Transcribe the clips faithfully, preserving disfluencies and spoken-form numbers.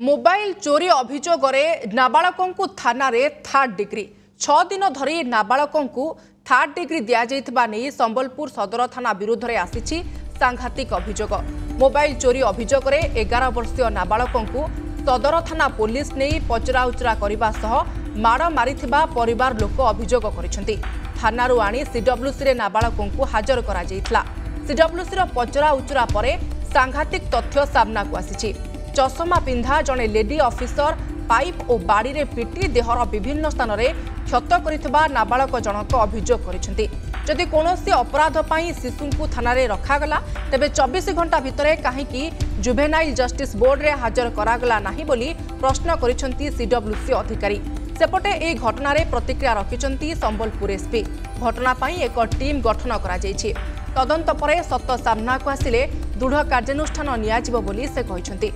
Mobile चोरी अभियोग नाबालकों थाना रे थर्ड डिग्री छह दिन धरी नाबालकों थर्ड डिग्री दिया नहीं संबलपुर सदर थाना विरोध में आसी सांघातिक अभियोग। मोबाइल चोरी अभियोग एगार वर्षीय नाबालकों सदर थाना पुलिस नहीं पचराउचरा करने सह माड़ मारी परिवार लोक अभियोग कर थाना आनी सीडब्ल्यूसी रे नाबालकों हाजर करा सीडब्ल्यूसी पचरा उचरा पर सांघातिक तथ्य सामना को आसी। चषमा पिंधा जड़े लेडी ऑफिसर पाइप और बाड़ी रे पिटी देहर विभिन्न स्थान में क्षत कर नाबालक जनक अभियोग कर जदि कौनसी अपराध पर शिशु को थाना रे रखागला तेबे चौबीस घंटा भितर कहीं जुवेनाइल जस्टिस बोर्ड रे हाजर करागला नहीं बोली प्रश्न करिसेंती सीडब्ल्यूसी अधिकारी। सेपटे ए घटना रे प्रतिक्रिया रखिसेंती संबलपुर एसपी। घटना पाई एक टीम गठन करा जायछि। तदंत पर सत्य सामना को आसिले दृढ़ कार्यानुष्ठान नियाजिबो बोली से कहिसेंती।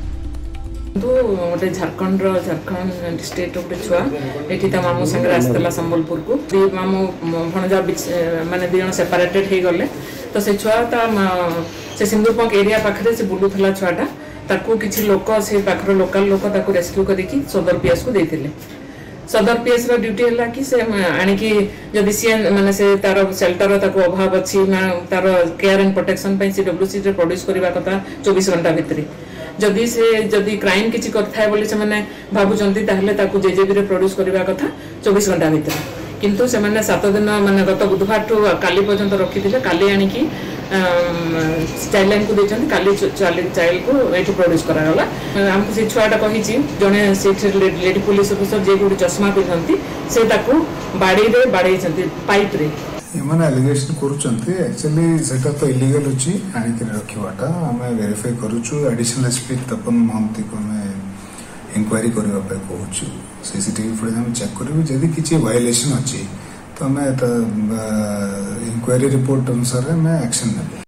गोटे झारखंड झारखंड स्टेट गोटे छुआ ये मामू सागर आसला संबलपुर को मामू भणजा माने दी जन सेपरेटेड हो गले तो से छुआ से सिंदूरपंक एरिया पाखे से बुलूला छुआटा ताकू किसी लोक से पाखर लोकल लोक ताकू रेस्क्यू करके सदर पीएस को देते सदर पीएस रो ड्यूटी है कि से आणिकी जदि सी माने से तार सेल्टर ताकू अभाव अच्छी तार केयर एंड प्रोटेक्शन पे सीडब्ल्यूसी रे प्रोड्यूस करबा कथा चौबीस घंटा भितर जदि से जदि क्राइम किसी करथाय बोली से माने भाबुचंती ताहले ताकू जेजेबी रे प्रोड्यूस करबा कथा चौबीस घंटा भितर किंतु से माने सात दिन माने गत बुधवार ठू काली पर्यंत रखिथिले काली आनिकी चाइल्ड लाइन को देछन काली चाइल्ड को एठी प्रोड्यूस करा गला हमको से छुआटा कहिची जने से लेडी पुलिस ऑफिसर जे गुडी चश्मा पिनथंती से ताकू बाड़ी रे बाड़ी छंती पाइप रे एमाने एलिगेशन करूचंती एक्चुअली सेटा तो इलीगल अछि आनी के रखिवाटा हमें वेरीफाई करूछु एडिशनल एसपी तपन महंती को हमें इंक्वायरी करबा पे कहूछु सीसीटीवी फुटेज हम चेक करबी जदी किछि वायलेशन अछि तो हमें इंक्वायरी रिपोर्ट अनुसार में एक्शन नेबे।